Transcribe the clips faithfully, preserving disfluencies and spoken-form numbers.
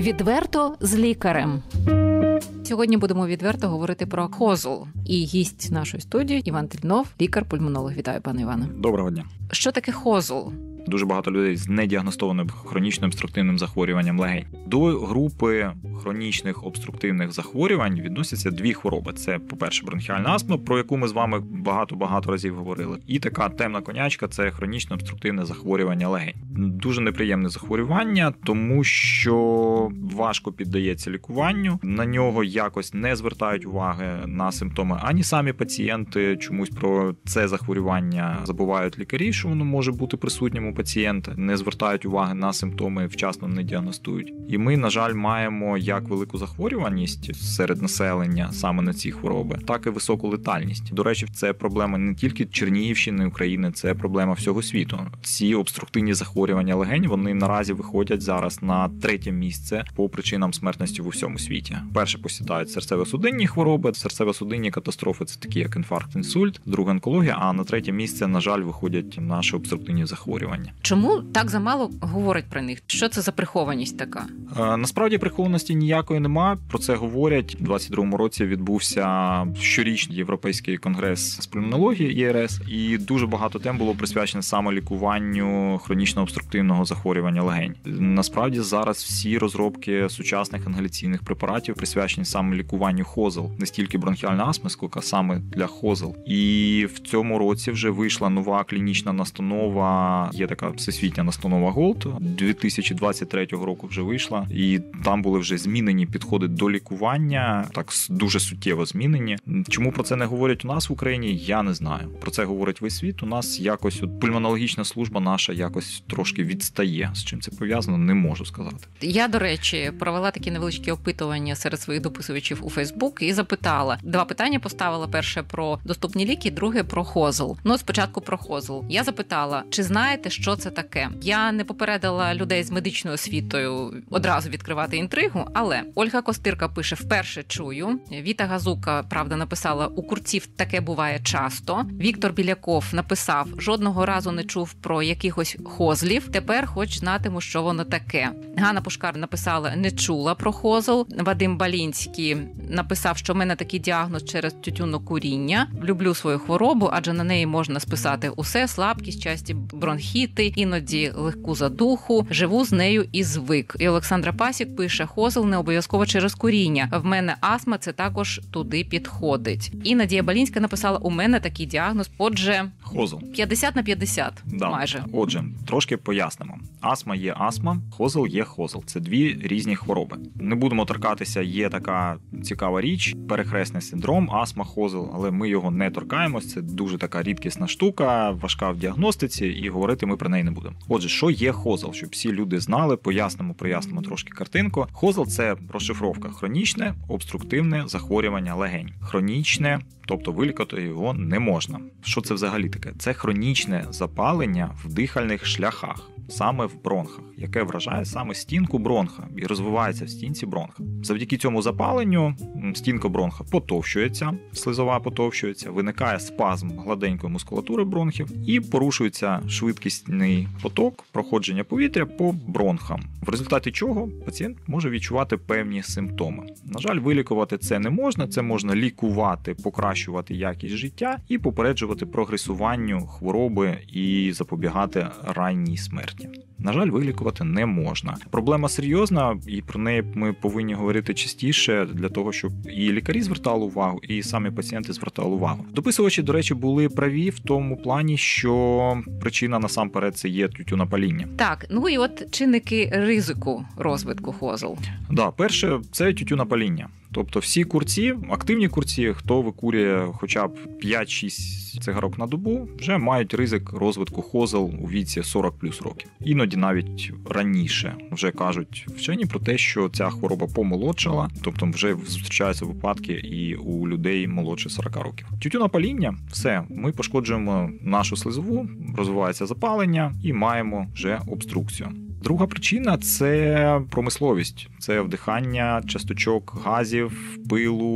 Відверто з лікарем. Сьогодні будемо відверто говорити про хозл. І гість нашої студії Іван Тельнов, лікар-пульмонолог. Вітаю, пане Іване. Доброго дня. Що таке хозл? Дуже багато людей з недіагностованим хронічним обструктивним захворюванням легень. До групи хронічних обструктивних захворювань відносяться дві хвороби. Це, по-перше, бронхіальна астма, про яку ми з вами багато-багато разів говорили. І така темна конячка – це хронічне обструктивне захворювання легень. Дуже неприємне захворювання, тому що важко піддається лікуванню. На нього якось не звертають уваги на симптоми ані самі пацієнти. Чомусь про це захворювання забувають лікарі, що воно може бути присутнім у пацієнта, не звертають уваги на симптоми, вчасно не діагностують. І ми, на жаль, маємо як велику захворюваність серед населення саме на ці хвороби, так і високу летальність. До речі, це проблема не тільки Чернігівщини, України, це проблема всього світу. Ці обструктивні захворювання легень, вони наразі виходять зараз на третє місце по причинам смертності в усьому світі. Перше посідають серцево-судинні хвороби, серцево-судинні катастрофи – це такі як інфаркт, інсульт, друге онкологія, а на третє місце, на жаль, виходять наші обструктивні захворювання. Чому так замало говорять про них? Що це за прихованість така? Е, насправді прихованості ніякої нема. Про це говорять. У двадцять другому році відбувся щорічний Європейський конгрес з пульмонології (і ар ес), і дуже багато тем було присвячено саме лікуванню хронічного обструктивного захворювання легень. Насправді зараз всі розробки сучасних інгаляційних препаратів присвячені саме лікуванню хозл. Не стільки бронхіальна астма, скільки саме для хозл. І в цьому році вже вийшла нова клінічна настанова. Є така всесвітня настанова Голд, дві тисячі двадцять третього року вже вийшла, і там були вже змінені підходи до лікування, так дуже суттєво змінені. Чому про це не говорять у нас в Україні, я не знаю. Про це говорить весь світ. У нас якось от пульмонологічна служба наша якось трошки відстає. З чим це пов'язано, не можу сказати. Я, до речі, провела такі невеличкі опитування серед своїх дописувачів у Фейсбук і запитала. Два питання поставила. Перше про доступні ліки, друге про хозл. Ну, спочатку про хозл. Я запитала, чи знаєте, що це таке? Я не попередила людей з медичною освітою одразу відкривати інтригу, але Ольга Костирка пише: вперше чую. Віта Газука, правда, написала: у курців таке буває часто. Віктор Біляков написав: жодного разу не чув про якихось хозлів, тепер хоч знатиму, що воно таке. Ганна Пушкар написала: не чула про хозл. Вадим Балінський написав, що в мене такий діагноз через тютюнокуріння. Люблю свою хворобу, адже на неї можна списати усе: слабкість, часті бронхіти, іноді легку задуху, живу з нею і звик. І Олександра Пасік пише: хозл не обов'язково через куріння. В мене астма, це також туди підходить. І Надія Балінська написала: у мене такий діагноз, отже, хозл. п'ятдесят на п'ятдесят, да. Майже. Отже, трошки пояснимо. Астма є астма, хозл є хозл. Це дві різні хвороби. Не будемо торкатися, є така цікава річ, перехресний синдром, астма, хозл, але ми його не торкаємось. Це дуже така рідкісна штука, важка в діагностиці, і говорити ми про неї не будемо. Отже, що є хозл? Щоб всі люди знали, пояснимо, прояснимо трошки картинку. Хозл – це розшифровка: хронічне обструктивне захворювання легень. Хронічне, тобто вилікувати його не можна. Що це взагалі таке? Це хронічне запалення в дихальних шляхах, саме в бронхах, яке вражає саме стінку бронха і розвивається в стінці бронха. Завдяки цьому запаленню стінка бронха потовщується, слизова потовщується, виникає спазм гладенької мускулатури бронхів і порушується швидкісний поток проходження повітря по бронхам, в результаті чого пацієнт може відчувати певні симптоми. На жаль, вилікувати це не можна, це можна лікувати, покращувати якість життя і попереджувати прогресуванню хвороби і запобігати ранній смерті. На жаль, вилікувати не можна. Проблема серйозна, і про неї ми повинні говорити частіше, для того, щоб і лікарі звертали увагу, і самі пацієнти звертали увагу. Дописувачі, до речі, були праві в тому плані, що причина насамперед це є тютюнопаління. Так, ну і от чинники ризику розвитку хозл. Да, перше, це тютюнопаління. Тобто всі курці, активні курці, хто викурює хоча б п'ять-шість цигарок на добу, вже мають ризик розвитку хозл у віці сорок плюс років. Іноді навіть раніше вже кажуть вчені про те, що ця хвороба помолодшала, тобто вже зустрічаються випадки і у людей молодше сорок років. Тютюнопаління – все, ми пошкоджуємо нашу слизову, розвивається запалення і маємо вже обструкцію. Друга причина – це промисловість. Це вдихання часточок газів, пилу,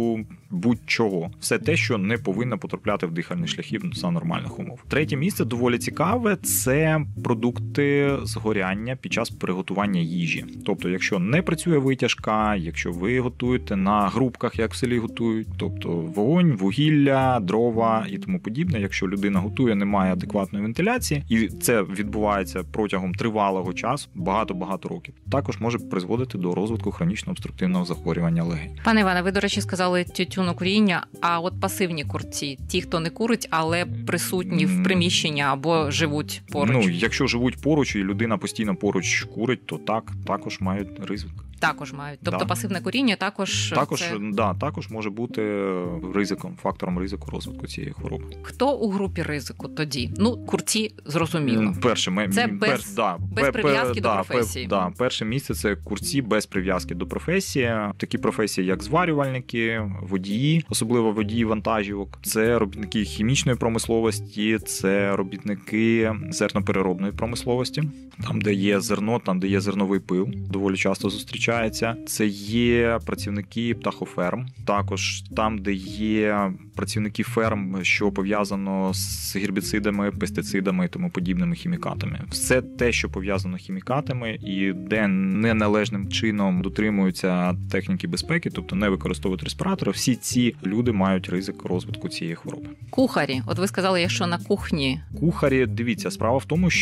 будь-чого. Все те, що не повинно потрапляти в дихальні шляхи за нормальних умов. Третє місце доволі цікаве – це продукти згоряння під час приготування їжі. Тобто, якщо не працює витяжка, якщо ви готуєте на грубках, як в селі готують, тобто вогонь, вугілля, дрова і тому подібне, якщо людина готує, немає адекватної вентиляції, і це відбувається протягом тривалого часу, багато-багато років, також може призводити до розвитку хронічного обструктивного захворювання легень. Пане Іване, ви, до речі, сказали тютюнокуріння, а от пасивні курці, ті, хто не курить, але присутні в приміщенні або живуть поруч? Ну, якщо живуть поруч і людина постійно поруч курить, то так, також мають ризик. Також мають. Тобто да. пасивне куріння також... Також, це... да, також може бути ризиком, фактором ризику розвитку цієї хвороби. Хто у групі ризику тоді? Ну, курці, зрозуміло. Перше, ми, це пер, без, да, без пер, прив'язки да, до професії. Пер, да, перше місце – це курці без прив'язки до професії. Такі професії, як зварювальники, водії, особливо водії вантажівок. Це робітники хімічної промисловості, це робітники зернопереробної промисловості. Там, де є зерно, там, де є зерновий пил, доволі часто зустрічається. Це є працівники птахоферм. Також там, де є працівники ферм, що пов'язано з гербіцидами, пестицидами і тому подібними хімікатами. Все те, що пов'язано з хімікатами і де неналежним чином дотримуються техніки безпеки, тобто не використовують респіратори, всі ці люди мають ризик розвитку цієї хвороби. Кухарі. От ви сказали, якщо на кухні. Кухарі, дивіться, справа в тому,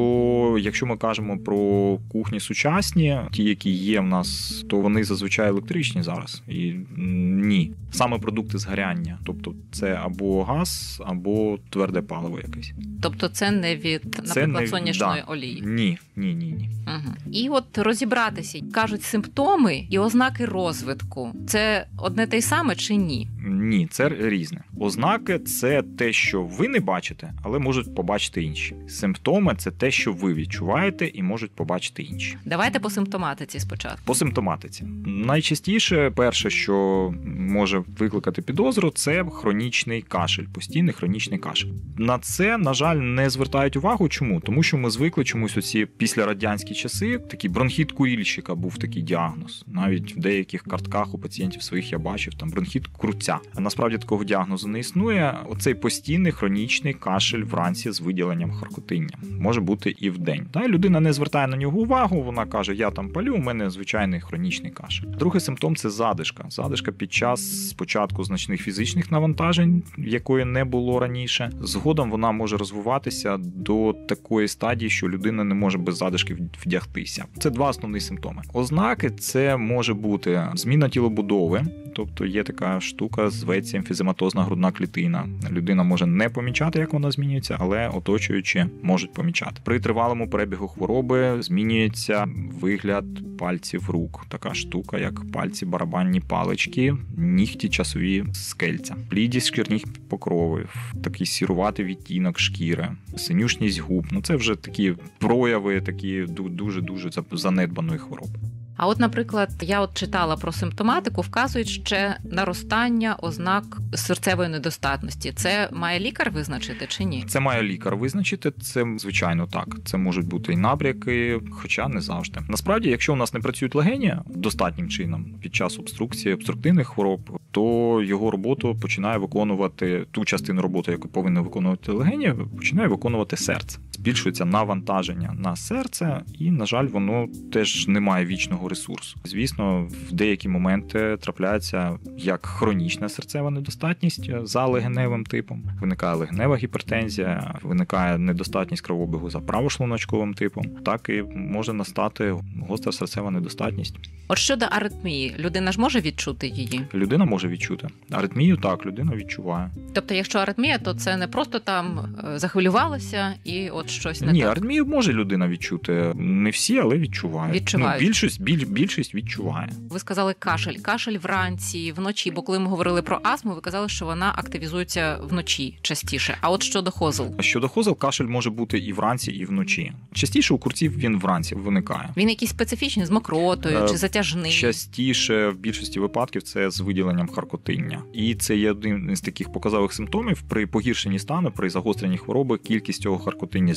що якщо ми кажемо про кухні сучасні, ті, які є в нас, то вони зазвичай електричні зараз. І ні. Саме продукти згоряння. Тобто це або газ, або тверде паливо якесь. Тобто це не від, це наприклад, не... сонячної да. олії? Ні, ні, ні, ні. Угу. І от розібратися, кажуть, симптоми і ознаки розвитку. Це одне те й саме чи ні? Ні, це різне. Ознаки – це те, що ви не бачите, але можуть побачити інші. Симптоми – це те, що ви відчуваєте і можуть побачити інші. Давайте по симптоматиці спочатку. По симптоматиці. Найчастіше, перше, що може викликати підозру, це хронічний кашель, постійний хронічний кашель. На це, на жаль, не звертають увагу. Чому? Тому що ми звикли чомусь оці післярадянські часи, такий бронхіт курильщика був такий діагноз. Навіть в деяких картках у пацієнтів своїх я бачив, там бронхіт курця. А насправді такого діагнозу не існує. Оцей постійний хронічний кашель вранці з виділенням харкотиння. Може бути і вдень. Та людина не звертає на нього увагу, вона каже, я там палю, у мене звичайний хронічний кашель. Другий симптом – це задишка. Задишка під час спочатку значних фізичних навантажень, якої не було раніше. Згодом вона може розвиватися до такої стадії, що людина не може без задишки вдягтися. Це два основні симптоми. Ознаки – це може бути зміна тілобудови, тобто є така штука, зветься емфізематозна грудна клітина. Людина може не помічати, як вона змінюється, але оточуючі можуть помічати. При тривалому перебігу хвороби змінюється вигляд пальців рук. Така штука, як пальці, барабанні палички, нігті, часові скельця. Блідість шкірних покровів, такий сіруватий відтінок шкіри, синюшність губ. Ну це вже такі прояви, такі дуже-дуже занедбаної хвороби. А от, наприклад, я от читала про симптоматику, вказують ще наростання ознак серцевої недостатності. Це має лікар визначити чи ні? Це має лікар визначити, це, звичайно, так. Це можуть бути і набряки, хоча не завжди. Насправді, якщо у нас не працюють легені достатнім чином під час обструкції, обструктивних хвороб, то його роботу починає виконувати, ту частину роботи, яку повинно виконувати легені, починає виконувати серце. Збільшується навантаження на серце і, на жаль, воно теж не має вічного ресурсу. Звісно, в деякі моменти трапляється як хронічна серцева недостатність за легеневим типом, виникає легенева гіпертензія, виникає недостатність кровообігу за правошлуночковим типом, так і може настати гостра серцева недостатність. От щодо аритмії, людина ж може відчути її? Людина може відчути. Аритмію так, людина відчуває. Тобто, якщо аритмія, то це не просто там захвилювалася і от щось не Ні, так? Ні, аритмію може людина відчути. Не всі, але відчувають. Відчувають. Ну, більшість, біль, більшість відчуває. Ви сказали кашель. Кашель вранці, вночі, бо коли ми говорили про астму, ви казали, що вона активізується вночі частіше. А от щодо хозел? Щодо хозел, кашель може бути і вранці, і вночі. Частіше у курців він вранці виникає. Він якийсь специфічний, з мокротою е, чи затяжний? Частіше, в більшості випадків, це з виділенням харкотиння. І це є один із таких показових симптомів. При погіршенні стану, при загостренні хвороби, кількість цього харкотиння змінюється.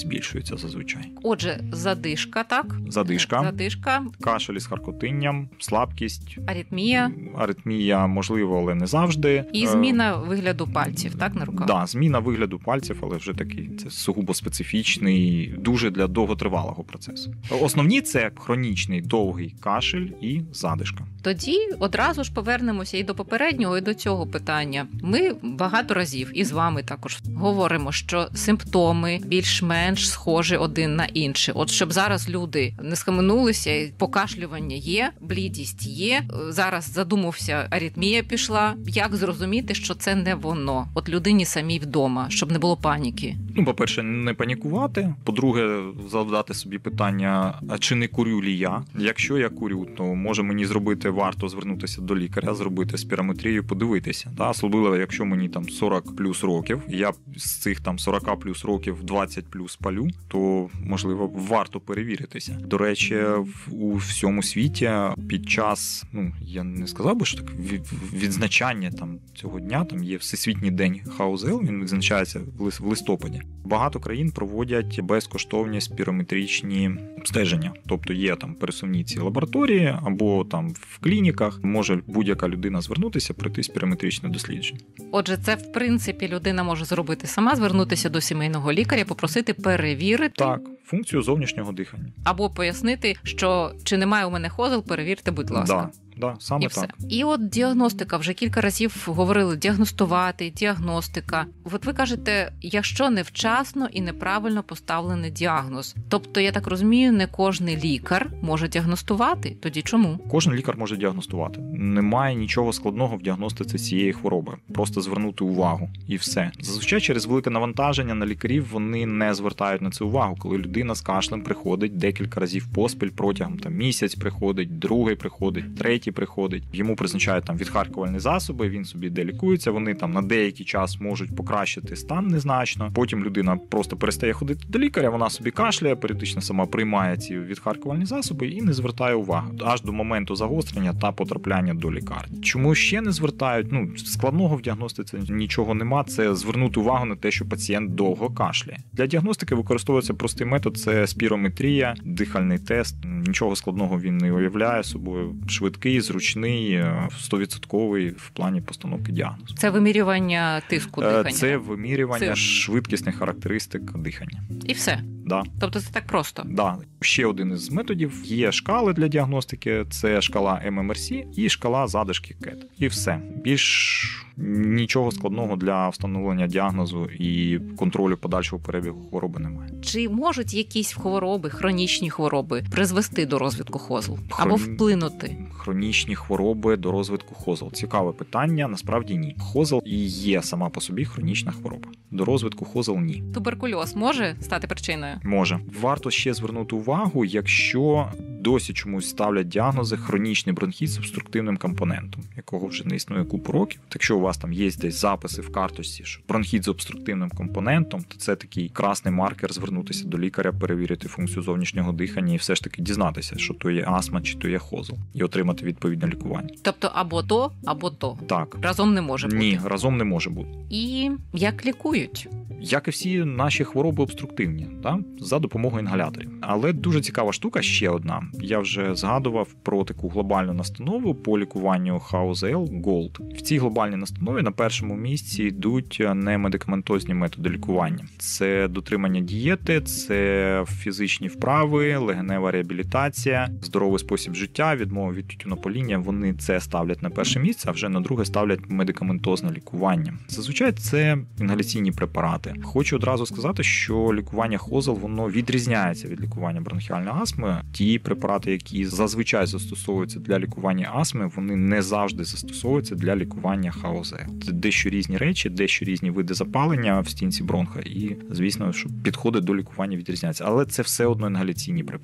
збільшується зазвичай. Отже, задишка, так? Задишка. Задишка. Кашель із харкотинням, слабкість. Аритмія. Аритмія, можливо, але не завжди. І зміна вигляду пальців, так, на руках? Так, да, зміна вигляду пальців, але вже такий, це сугубо специфічний, дуже для довготривалого процесу. Основні – це хронічний довгий кашель і задишка. Тоді одразу ж повернемося і до попереднього, і до цього питання. Ми багато разів, і з вами також, говоримо, що симптоми більш-менш схожі один на інший. От щоб зараз люди не схаменулися, покашлювання є, блідість є, зараз задумався, аритмія пішла. Як зрозуміти, що це не воно? От людині самій вдома, щоб не було паніки. Ну, по-перше, не панікувати. По-друге, задати собі питання, а чи не курю лі я? Якщо я курю, то може мені зробити, варто звернутися до лікаря, зробити спірометрію, подивитися. Та? Особливо, якщо мені там сорок плюс років, я з цих там сорок плюс років двадцять плюс палю, то, можливо, варто перевіритися. До речі, у всьому світі під час, ну, я не сказав би, що так, відзначання там цього дня, там є Всесвітній день ХАУЗЛ, він відзначається в листопаді. Багато країн проводять безкоштовні спірометричні обстеження. Тобто є там пересувні ці лабораторії або там в клініках може будь-яка людина звернутися, пройти спірометричне дослідження. Отже, це в принципі людина може зробити сама, звернутися до сімейного лікаря, попросити перевірити. Так, функцію зовнішнього дихання. Або пояснити, що чи немає у мене хозел, перевірте, будь ласка. Да. Да, саме і так. Все. І от діагностика, вже кілька разів говорили, діагностувати, діагностика. От ви кажете, якщо невчасно і неправильно поставлений діагноз. Тобто, я так розумію, не кожний лікар може діагностувати. Тоді чому? Кожен лікар може діагностувати. Немає нічого складного в діагностиці цієї хвороби. Просто звернути увагу і все. Зазвичай через велике навантаження на лікарів вони не звертають на це увагу. Коли людина з кашлем приходить декілька разів поспіль протягом там місяць приходить, другий приходить, третій приходить, йому призначають там відхаркувальні засоби, він собі де лікується, вони там на деякий час можуть покращити стан незначно. Потім людина просто перестає ходити до лікаря, вона собі кашляє, періодично сама приймає ці відхаркувальні засоби і не звертає уваги аж до моменту загострення та потрапляння до лікарні. Чому ще не звертають? Ну, складного в діагностиці нічого нема, це звернути увагу на те, що пацієнт довго кашляє. Для діагностики використовується простий метод, це спірометрія, дихальний тест. Нічого складного він не уявляє собою, швидкий, зручний, сто відсотків в плані постановки діагнозу. Це вимірювання тиску дихання? Це вимірювання це... швидкісних характеристик дихання. І все? Да. Тобто це так просто? Да. Ще один із методів. Є шкали для діагностики, це шкала ем ем ар сі і шкала задишки кет. І все. Більш нічого складного для встановлення діагнозу і контролю подальшого перебігу хвороби немає. Чи можуть якісь хвороби, хронічні хвороби, призвести до розвитку хозл? Або Хрон... вплинути? Хронічні хвороби до розвитку хозл. Цікаве питання. Насправді ні. Хозл і є сама по собі хронічна хвороба. До розвитку хозл ні. Туберкульоз може стати причиною? Може. Варто ще звернути увагу, якщо досі чомусь ставлять діагнози хронічний бронхіт з обструктивним компонентом, якого вже не існує купу років. Якщо у вас там є десь записи в карточці, що бронхіт з обструктивним компонентом, то це такий красний маркер звернутися до лікаря, перевірити функцію зовнішнього дихання і все ж таки дізнатися, що то є астма чи то є хозл, і отримати відповідне лікування. Тобто або то, або то. Так. Разом не може бути? Ні, разом не може бути. І як лікують? Як і всі наші хвороби обструктивні, так? За допомогою інгаляторів. Але дуже цікава штука ще одна. Я вже згадував про таку глобальну настанову по лікуванню ХАУЗЛ Голд. В цій глобальній настанові на першому місці йдуть немедикаментозні методи лікування. Це дотримання дієти, це фізичні вправи, легенева реабілітація, здоровий спосіб життя, відмова від тютюнопаління. Вони це ставлять на перше місце, а вже на друге ставлять медикаментозне лікування. Зазвичай це інгаляційні препарати. Хочу одразу сказати, що лікування хозл, воно відрізняється від лікування бронхіальної астми. Ті препарати, які зазвичай застосовуються для лікування астми, вони не завжди застосовуються для лікування ХАУЗЛ. Це дещо різні речі, дещо різні види запалення в стінці бронха і, звісно, що підходи до лікування відрізняються. Але це все одно інгаляційні препарати.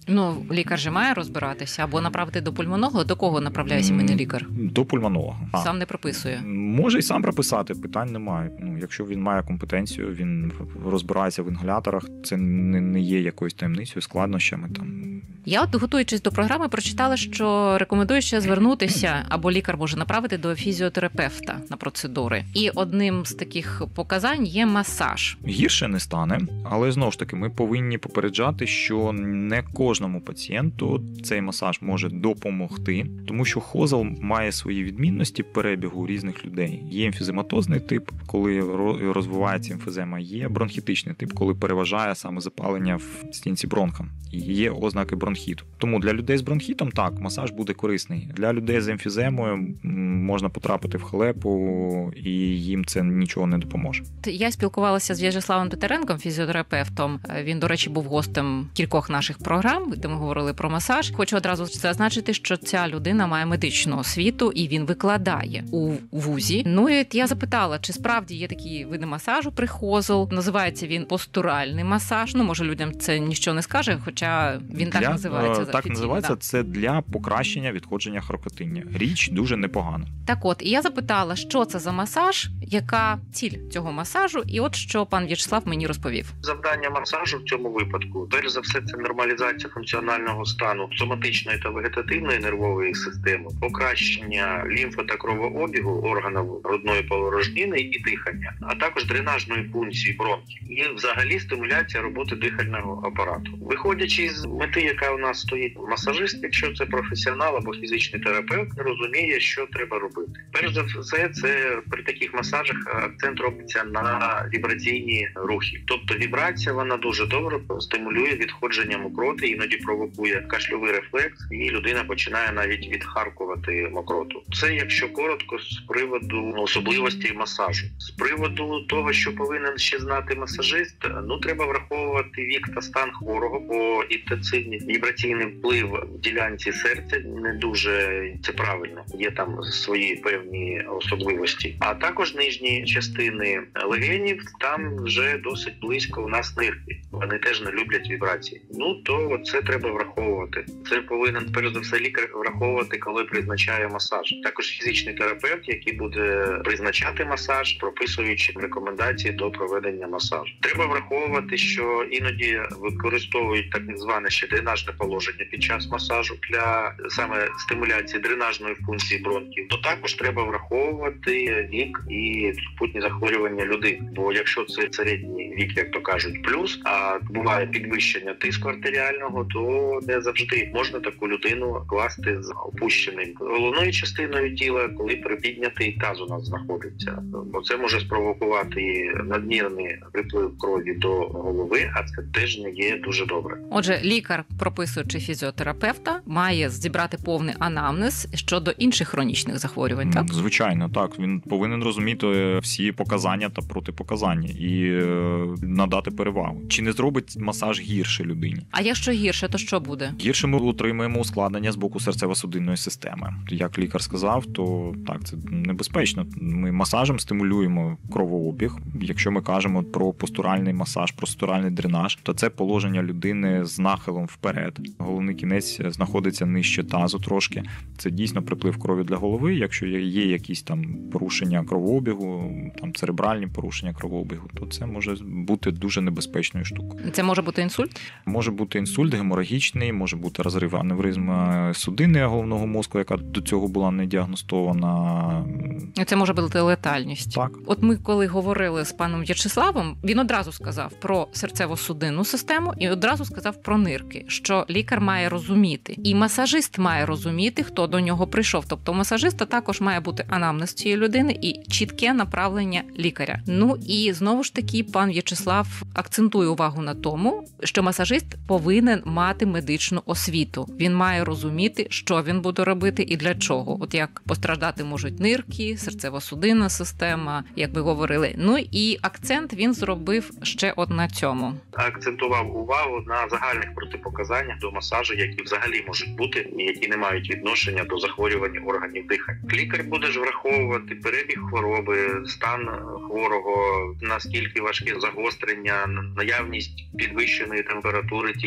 Ну, лікар же має розбиратися або направити до пульмонолога. До кого направляє сімейний лікар? До пульмонолога. Сам не прописує? Може і сам прописати, питань немає. Ну, якщо він має компетенцію, він розбирається в інгаляторах, це не, не є якоюсь таємницею, складнощами там. Я от, готуючись до програми, прочитала, що рекомендує ще звернутися, або лікар може направити до фізіотерапевта на процедури. І одним з таких показань є масаж. Гірше не стане, але знову ж таки ми повинні попереджати, що не кожному пацієнту цей масаж може допомогти, тому що хозел має свої відмінності перебігу різних людей. Є емфізематозний тип, коли розвивається емфізема, є бронхітичний тип, коли переважає саме запалення в стінці бронха. І є ознаки бронхіту. Тому для людей з бронхітом, так, масаж буде корисний. Для людей з емфіземою можна потрапити в халепу, і їм це нічого не допоможе. Я спілкувалася з В'ячеславом Титаренком, фізіотерапевтом. Він, до речі, був гостем кількох наших програм, де ми говорили про масаж. Хочу одразу зазначити, що ця людина має медичну освіту, і він викладає у вузі. Ну і я запитала, чи справді є такі види масажу при хозел. Називається він постуральний масаж. Ну, може, людям це нічого не скаже, хоча він для, так називається. Так називається, да. Це для покращення відходження харкотиння. Річ дуже непогана. Так от, і я запитала, що це за масаж, яка ціль цього масажу, і от що пан В'ячеслав мені розповів. Завдання масажу в цьому випадку, перш за все, це нормалізація функціонального стану соматичної та вегетативної нервової системи, покращення лімфо- та кровообігу органів грудної порожнини і дихання, а також дренажної функції бронхів і взагалі стимуляція роботи дихального апарату. Виходячи з мети, яка у нас стоїть, масажист, якщо це професіонал або фізичний терапевт, розуміє, що треба робити. Перш за все, це при таких масажах акцент робиться на вібраційні рухи. Тобто вібрація, вона дуже добре стимулює відходження мокроти, іноді провокує кашльовий рефлекс, і людина починає навіть відхаркувати мокроту. Це, якщо коротко, з приводу особливостей масажу. З приводу того, що повинен ще знати масажист, ну, треба враховувати вік та стан хворого, бо інтенсивний вібраційний вплив в ділянці серця не дуже це правильно. Є там свої певні особливості. А також нижні частини легенів, там вже досить близько у нас нирки. Вони теж не люблять вібрації. Ну, то це треба враховувати. Це повинен, перш за все, лікар враховувати, коли призначає масаж. Також фізичний терапевт, який буде призначати масаж, прописуючи рекомендації до проведення масажу. Треба враховувати, що іноді використовують так зване ще дренажне положення під час масажу для саме стимуляції дренажної функції бронхів. То також треба враховувати вік і супутні захворювання людини. Бо якщо це середній вік, як то кажуть, плюс, а буває підвищення тиску артеріального, то не завжди можна таку людину класти з опущеним головною частиною тіла, коли припіднятий таз у нас знаходиться. Бо це може спровокувати надмірний приплив крові до голови, а це теж не є дуже добре. Отже, лікар, прописуючи фізіотерапевта, має зібрати повний анамнез щодо інших хронічних захворювань, так? Звичайно, так. Він повинен розуміти всі показання та протипоказання і надати перевагу. Чи не зробить масаж гірше людині? А якщо гірше, то що буде? Гірше ми отримаємо ускладнення з боку серцево-судинної системи. Як лікар сказав, то так, це небезпечно. Ми масажем стимулюємо кровообіг. Якщо ми кажемо про постуральний масаж, про постуральний дренаж, то це положення людини з нахилом вперед. Головний кінець знаходиться нижче тазу трошки. Це дійсно приплив крові для голови. Якщо є якісь там порушення кровообігу, там церебральні порушення кровообігу, то це може бути дуже небезпечною штукою. Це може бути інсульт? Може бути інсульт геморагічний, може бути розрив аневризми судини головного мозку, яка до цього була не діагностована. Це може бути летальність. Так. От ми коли говорили з паном В'ячеславом, він одразу сказав про серцево-судинну систему і одразу сказав про нирки, що лікар має розуміти. І масажист має розуміти, хто до нього прийшов. Тобто у масажиста також має бути анамнез цієї людини і чітке направлення лікаря. Ну і знову ж таки пан В'ячеслав акцентує увагу на тому, що масажист повинен мати медичну освіту. Він має розуміти, що він буде робити і для чого. От як постраждати можуть нирки, серцево-судинна система, як ви говорили. Ну і акцент він зробив ще от на цьому. Акцентував увагу на загальних протипоказаннях до масажу, які взагалі можуть бути і які не мають відношення до захворювань органів дихання. Лікар буде ж враховувати перебіг хвороби, стан хворого, наскільки важке загострення, наявність підвищеної температури тіла і так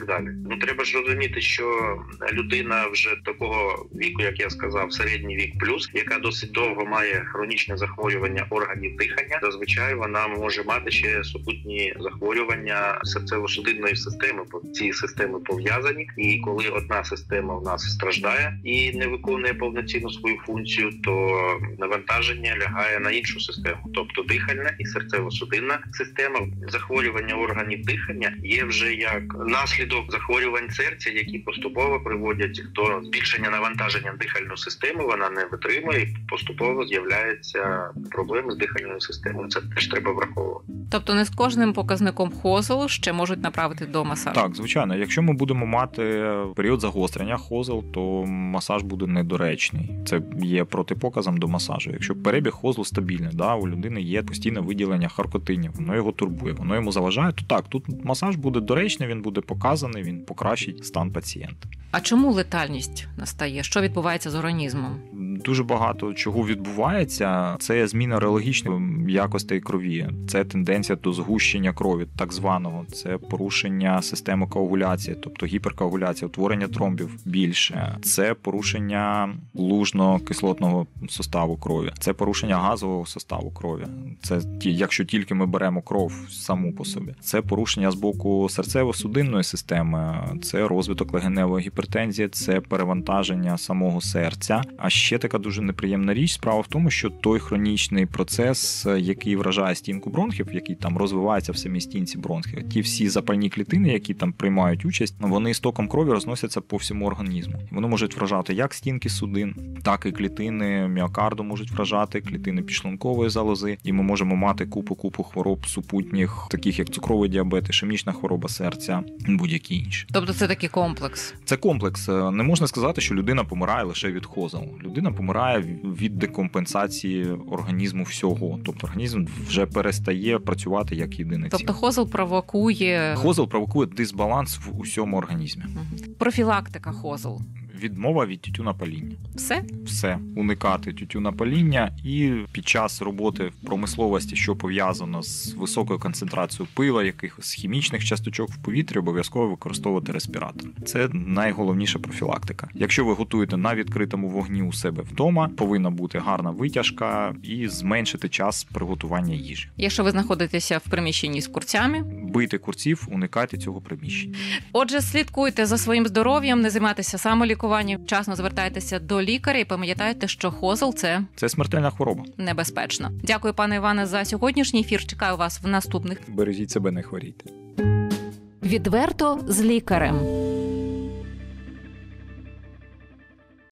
так далі. Ну треба ж розуміти, що людина вже такого віку, як я сказав, середній вік плюс, яка досить довго має хронічне захворювання органів дихання, зазвичай вона може мати ще супутні захворювання серцево-судинної системи, бо ці системи пов'язані, і коли одна система в нас страждає і не виконує повноцінну свою функцію, то навантаження лягає на іншу систему, тобто дихальна і серцево-судинна система. Захворювання органів дихання є вже як наслідок захворювань серця, які поступово приводять до збільшення навантаження на дихальну систему, вона не витримує, і поступово з'являються проблеми з дихальною системою. Це теж треба враховувати. Тобто не з кожним показником хозел ще можуть направити до масажу? Так, звичайно. Якщо ми будемо мати період загострення хозел, то масаж буде недоречний. Це є протипоказом до масажу. Якщо перебіг хозел стабільний, да, у людини є постійне виділення харкотинів, воно його турбує, воно йому заважає, то так, тут масаж буде доречний, він буде показаний, він покращить стан пацієнта. А чому летальність настає? Що відбувається з організмом? Дуже багато чого відбувається. Це зміна реологічних якостей крові, це тенденція до згущення крові, так званого. Це порушення системи коагуляції, тобто гіперкоагуляція, утворення тромбів більше. Це порушення лужно-кислотного составу крові. Це порушення газового составу крові. Це ті, якщо тільки ми беремо кров саму по собі. Це порушення з боку серцево-судинної системи, це розвиток легеневої гіпертензії, це перевантаження самого серця. А ще така дуже неприємна річ. Справа в тому, що той хронічний процес, який вражає стінку бронхів, який там розвивається в самій стінці бронхів, ті всі запальні клітини, які там приймають участь, вони стоком крові розносяться по всьому організму. Вони можуть вражати як стінки судин, так і клітини міокарду можуть вражати, клітини підшлункової залози, і ми можемо мати купу-купу хвороб супутніх, таких як цукровий діабет, ішемічна хвороба серця, будь-які інші. Тобто це такий комплекс? Це комплекс. Не можна сказати, що людина помирає лише від хозел. Людина помирає від декомпенсації організму всього. Тобто організм вже перестає працювати як єдине ціле. Тобто хозел провокує... Хозел провокує дисбаланс в усьому організмі. Угу. Профілактика хозел. Відмова від тютюнопаління. Все? Все. Уникати тютюнопаління і під час роботи в промисловості, що пов'язано з високою концентрацією пила, якихось хімічних часточок в повітрі, обов'язково використовувати респіратор. Це найголовніша профілактика. Якщо ви готуєте на відкритому вогні у себе вдома, повинна бути гарна витяжка і зменшити час приготування їжі. Якщо ви знаходитеся в приміщенні з курцями? Бити курців, уникайте цього приміщення. Отже, слідкуйте за своїм здоров'ям, не займайтеся самолікуванням, вчасно звертайтеся до лікаря і пам'ятайте, що хозел – це... Це смертельна хвороба. Небезпечно. Дякую, пане Іване, за сьогоднішній ефір. Чекаю вас в наступних. Бережіть себе, не хворійте. Відверто з лікарем.